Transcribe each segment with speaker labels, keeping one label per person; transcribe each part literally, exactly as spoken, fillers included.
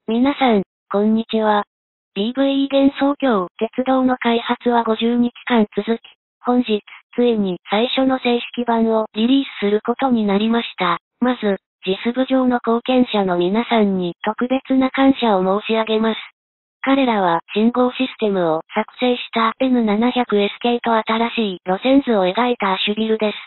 Speaker 1: 皆さん、こんにちは。ビーブイイー 幻想郷鉄道の開発はごじゅうにちかん続き、本日、ついに最初の正式版をリリースすることになりました。まず、ジス部上の貢献者の皆さんに特別な感謝を申し上げます。彼らは信号システムを作成した エヌななひゃくエス 系と新しい路線図を描いたアシュビルです。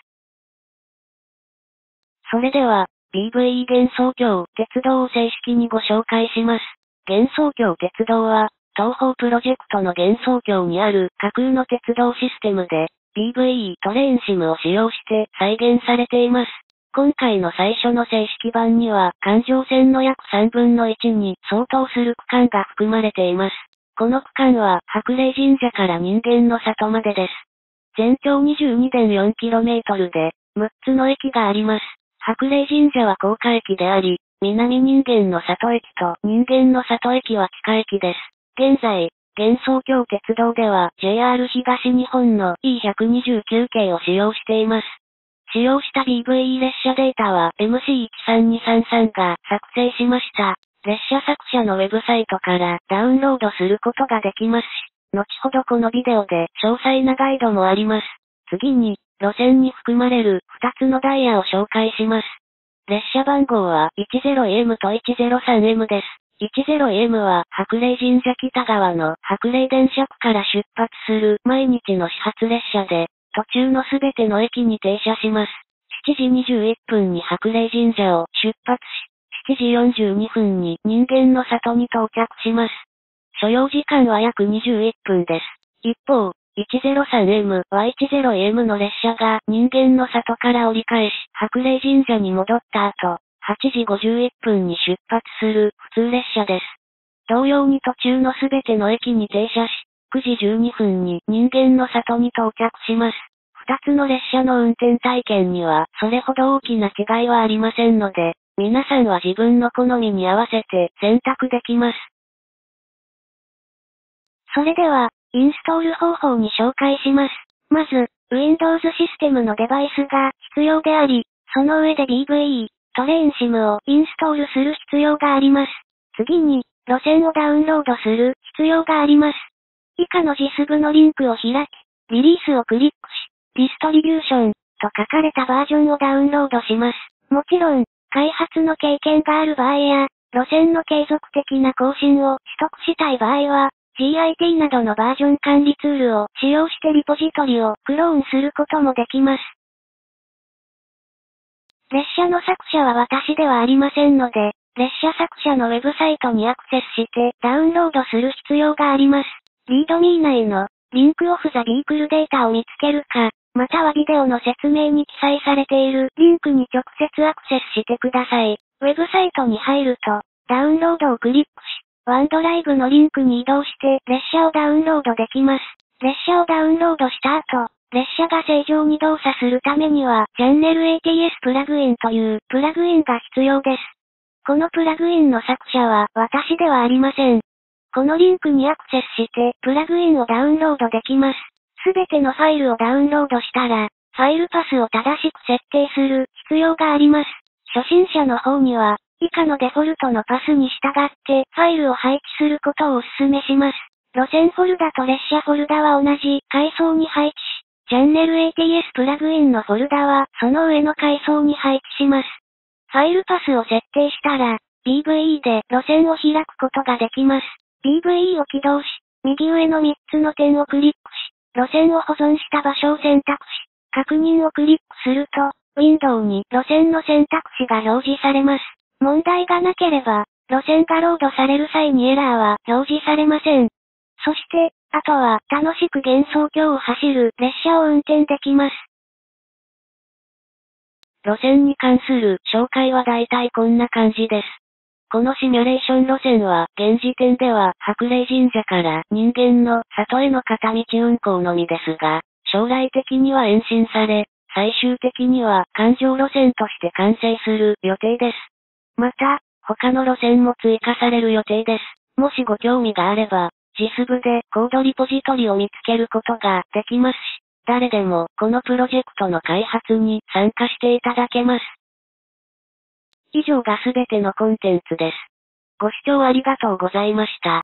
Speaker 1: それでは、ビーブイイー 幻想郷鉄道を正式にご紹介します。幻想郷鉄道は、東方プロジェクトの幻想郷にある架空の鉄道システムで、ビーブイイー トレインシムを使用して再現されています。今回の最初の正式版には、環状線の約さんぶんのいちに相当する区間が含まれています。この区間は、白麗神社から人間の里までです。全長 にじゅうにてんよんキロメートル で、むっつの駅があります。白麗神社は高架駅であり、南人間の里駅と人間の里駅は地下駅です。現在、幻想郷鉄道では ジェイアール 東日本の イーひゃくにじゅうきゅう 系を使用しています。使用した ビーブイイー 列車データは エムシーいちさんにさんさん が作成しました。列車作者のウェブサイトからダウンロードすることができますし、後ほどこのビデオで詳細なガイドもあります。次に、路線に含まれるふたつのダイヤを紹介します。列車番号は いちぜろエム と いちぜろさんエム です。いちぜろエム は白麗神社北側の白麗電車区から出発する毎日の始発列車で、途中のすべての駅に停車します。しちじにじゅういっぷんに白麗神社を出発し、しちじよんじゅうにふんに人間の里に到着します。所要時間は約にじゅういっぷんです。一方、いちぜろさんエム は いちぜろエム の列車が人間の里から折り返し、白麗神社に戻った後、はちじごじゅういっぷんに出発する普通列車です。同様に途中のすべての駅に停車し、くじじゅうにふんに人間の里に到着します。二つの列車の運転体験にはそれほど大きな違いはありませんので、皆さんは自分の好みに合わせて選択できます。それでは、インストール方法に紹介します。まず、Windows システムのデバイスが必要であり、その上で ビーブイイー トレインシムをインストールする必要があります。次に、路線をダウンロードする必要があります。以下のジス部のリンクを開き、リリースをクリックし、ディストリビューションと書かれたバージョンをダウンロードします。もちろん、開発の経験がある場合や、路線の継続的な更新を取得したい場合は、ジーアイティー などのバージョン管理ツールを使用してリポジトリをクローンすることもできます。列車の作者は私ではありませんので、列車作者のウェブサイトにアクセスしてダウンロードする必要があります。リードミー内のリンクオフザビークルデータを見つけるか、またはビデオの説明に記載されているリンクに直接アクセスしてください。ウェブサイトに入ると、ダウンロードをクリックし、ワンドライブのリンクに移動して列車をダウンロードできます。列車をダウンロードした後、列車が正常に動作するためには、チャンネル エーティーエス プラグインというプラグインが必要です。このプラグインの作者は私ではありません。このリンクにアクセスしてプラグインをダウンロードできます。すべてのファイルをダウンロードしたら、ファイルパスを正しく設定する必要があります。初心者の方には、以下のデフォルトのパスに従ってファイルを配置することをお勧めします。路線フォルダと列車フォルダは同じ階層に配置し、チャンネル エーティーエス プラグインのフォルダはその上の階層に配置します。ファイルパスを設定したら、ビーブイイー で路線を開くことができます。ビーブイイー を起動し、右上のみっつの点をクリックし、路線を保存した場所を選択し、確認をクリックすると、ウィンドウに路線の選択肢が表示されます。問題がなければ、路線がロードされる際にエラーは表示されません。そして、あとは楽しく幻想郷を走る列車を運転できます。路線に関する紹介はだいたいこんな感じです。このシミュレーション路線は現時点では白麗神社から人間の里への片道運行のみですが、将来的には延伸され、最終的には環状路線として完成する予定です。また、他の路線も追加される予定です。もしご興味があれば、ジス部でコードリポジトリを見つけることができますし、誰でもこのプロジェクトの開発に参加していただけます。以上がすべてのコンテンツです。 ご視聴ありがとうございました。